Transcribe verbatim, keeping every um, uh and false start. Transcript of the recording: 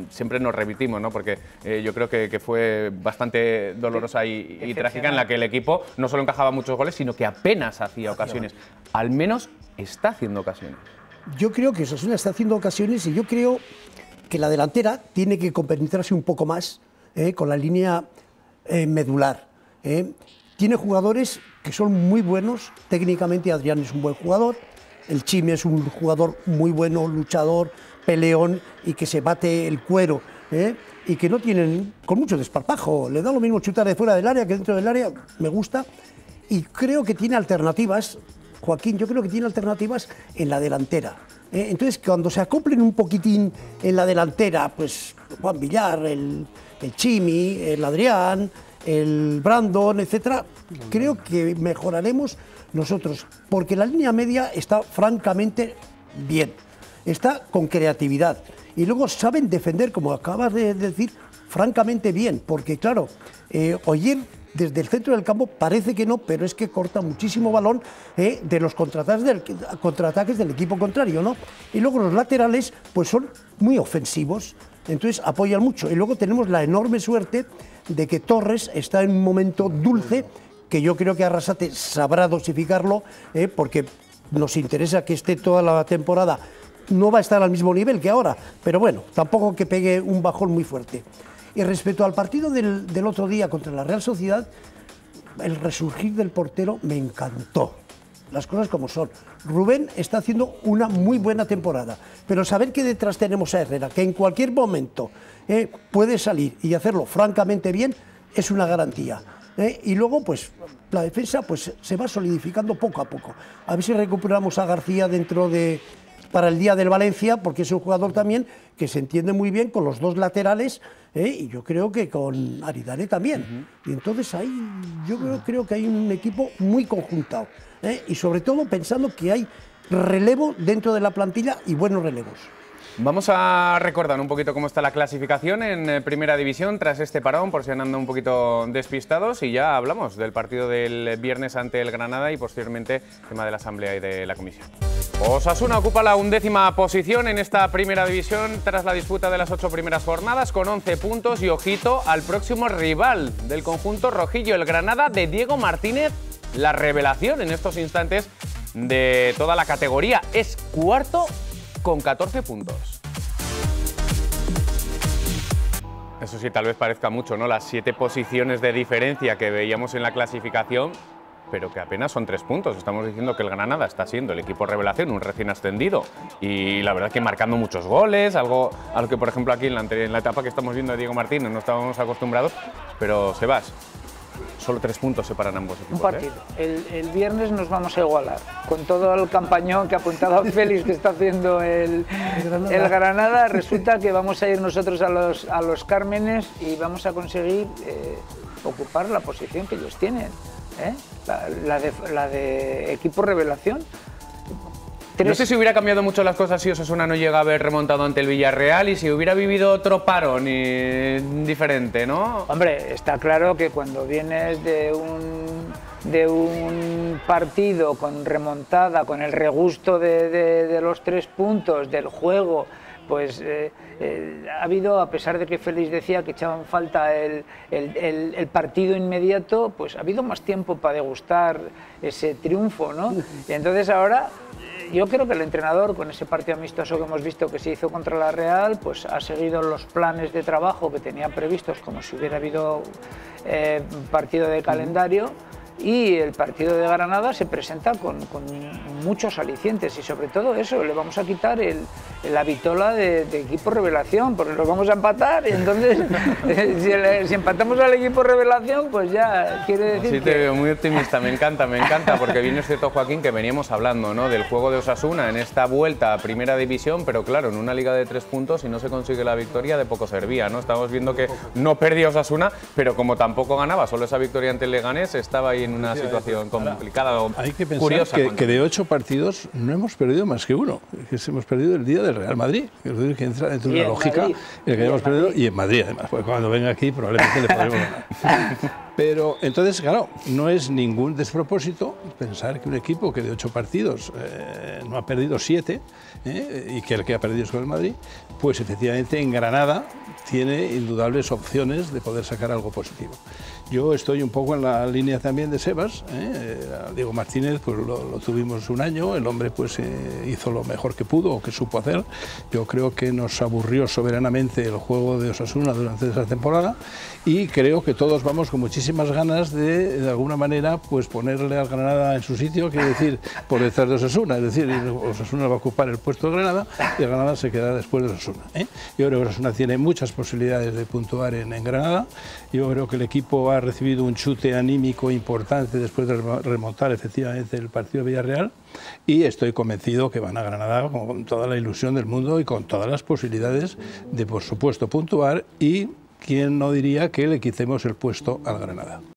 siempre nos remitimos, ¿no? Porque eh, yo creo que, que fue bastante dolorosa y, y trágica, en la que el equipo no solo encajaba muchos goles, sino que apenas hacía ocasiones. Al menos está haciendo ocasiones. Yo creo que Osasuna está haciendo ocasiones y yo creo que la delantera tiene que compenetrarse un poco más eh, con la línea eh, medular. Eh. Tiene jugadores que son muy buenos, técnicamente Adrián es un buen jugador, el Chimi es un jugador muy bueno, luchador, peleón y que se bate el cuero, ¿eh? Y que no tienen, con mucho desparpajo, le da lo mismo chutar de fuera del área que dentro del área, me gusta, y creo que tiene alternativas, Joaquín, yo creo que tiene alternativas en la delantera. ¿eh? Entonces, cuando se acoplen un poquitín en la delantera, pues Juan Villar, el, el Chimi, el Adrián, el Brandon, etcétera, creo que mejoraremos nosotros, porque la línea media está francamente bien, está con creatividad y luego saben defender, como acabas de decir, francamente bien, porque claro, eh, Oyer desde el centro del campo parece que no, pero es que corta muchísimo balón eh, de los contraataques del, contraataques del equipo contrario, ¿no? Y luego los laterales pues son muy ofensivos, entonces apoyan mucho. Y luego tenemos la enorme suerte de que Torres está en un momento dulce, que yo creo que Arrasate sabrá dosificarlo, eh, porque nos interesa que esté toda la temporada. No va a estar al mismo nivel que ahora, pero bueno, tampoco que pegue un bajón muy fuerte. Y respecto al partido del, del otro día contra la Real Sociedad, el resurgir del portero me encantó. Las cosas como son. Rubén está haciendo una muy buena temporada, pero saber que detrás tenemos a Herrera, que en cualquier momento eh, puede salir y hacerlo francamente bien, es una garantía. Eh, y luego, pues, la defensa pues, se va solidificando poco a poco. A ver si recuperamos a García dentro de... para el día del Valencia, porque es un jugador también que se entiende muy bien con los dos laterales, ¿eh? Y yo creo que con Aridane también. Uh-huh. Y entonces ahí yo creo, creo que hay un equipo muy conjuntado, ¿eh? Y sobre todo pensando que hay relevo dentro de la plantilla y buenos relevos. Vamos a recordar un poquito cómo está la clasificación en Primera División tras este parón, por si han andado un poquito despistados, y ya hablamos del partido del viernes ante el Granada y posteriormente tema de la Asamblea y de la Comisión. Osasuna ocupa la undécima posición en esta Primera División tras la disputa de las ocho primeras jornadas con once puntos y ojito al próximo rival del conjunto rojillo, el Granada de Diego Martínez, la revelación en estos instantes de toda la categoría. Es cuarto con catorce puntos. Eso sí, tal vez parezca mucho, ¿no? Las siete posiciones de diferencia que veíamos en la clasificación, pero que apenas son tres puntos. Estamos diciendo que el Granada está siendo el equipo revelación, un recién ascendido, y la verdad que marcando muchos goles, algo a lo que, por ejemplo, aquí en la, en la etapa que estamos viendo de Diego Martínez no estábamos acostumbrados, pero Sebas, solo tres puntos separan ambos equipos. Un partido. ¿eh? El, el viernes nos vamos a igualar. Con todo el campañón que ha apuntado Félix que está haciendo el, el Granada, resulta que vamos a ir nosotros a los, a los Cármenes y vamos a conseguir eh, ocupar la posición que ellos tienen. ¿eh? La, la, de, la de equipo revelación. Tres. No sé si hubiera cambiado mucho las cosas si Osasuna no llega a haber remontado ante el Villarreal y si hubiera vivido otro parón y diferente, ¿no? Hombre, está claro que cuando vienes de un, de un partido con remontada, con el regusto de, de, de los tres puntos, del juego, pues eh, eh, ha habido, a pesar de que Félix decía que echaban falta el, el, el, el partido inmediato, pues ha habido más tiempo para degustar ese triunfo, ¿no? Y entonces ahora... Yo creo que el entrenador, con ese partido amistoso que hemos visto que se hizo contra la Real, pues ha seguido los planes de trabajo que tenía previstos, como si hubiera habido eh, partido de calendario, y el partido de Granada se presenta con, con muchos alicientes y sobre todo eso, le vamos a quitar el, la vitola de, de equipo revelación, porque los vamos a empatar y entonces si, el, si empatamos al equipo revelación, pues ya quiere decir sí, que... te veo muy optimista, me encanta, me encanta, porque bien es cierto, Joaquín, que veníamos hablando, ¿no?, del juego de Osasuna en esta vuelta a Primera División, pero claro, en una liga de tres puntos, si no se consigue la victoria, de poco servía, ¿no? Estamos viendo que no perdía Osasuna, pero como tampoco ganaba, solo esa victoria ante el Leganés, estaba ahí en una situación complicada o hay que pensar curiosa. Que, que de ocho partidos no hemos perdido más que uno, que hemos perdido el día del Real Madrid, es decir, que entra dentro de una lógica Madrid. el que hayamos perdido, y en Madrid además, porque cuando venga aquí probablemente le podremos ganar. Pero entonces, claro, no es ningún despropósito pensar que un equipo que de ocho partidos eh, no ha perdido siete, eh, y que el que ha perdido es con el Madrid, pues efectivamente en Granada tiene indudables opciones de poder sacar algo positivo. Yo estoy un poco en la línea también de Sebas, ¿eh? A Diego Martínez pues lo, lo tuvimos un año, el hombre pues eh, hizo lo mejor que pudo o que supo hacer. Yo creo que nos aburrió soberanamente el juego de Osasuna durante esa temporada y creo que todos vamos con muchísimas ganas de, de alguna manera, pues ponerle al Granada en su sitio, quiere decir, por detrás de Osasuna, es decir, Osasuna va a ocupar el puesto de Granada y el Granada se quedará después de Osasuna, ¿eh? Yo creo que Osasuna tiene muchas posibilidades de puntuar en, en Granada. Yo creo que el equipo ha recibido un chute anímico importante después de remontar efectivamente el partido de Villarreal y estoy convencido que van a Granada con toda la ilusión del mundo y con todas las posibilidades de, por supuesto, puntuar y quién no diría que le quitemos el puesto al Granada.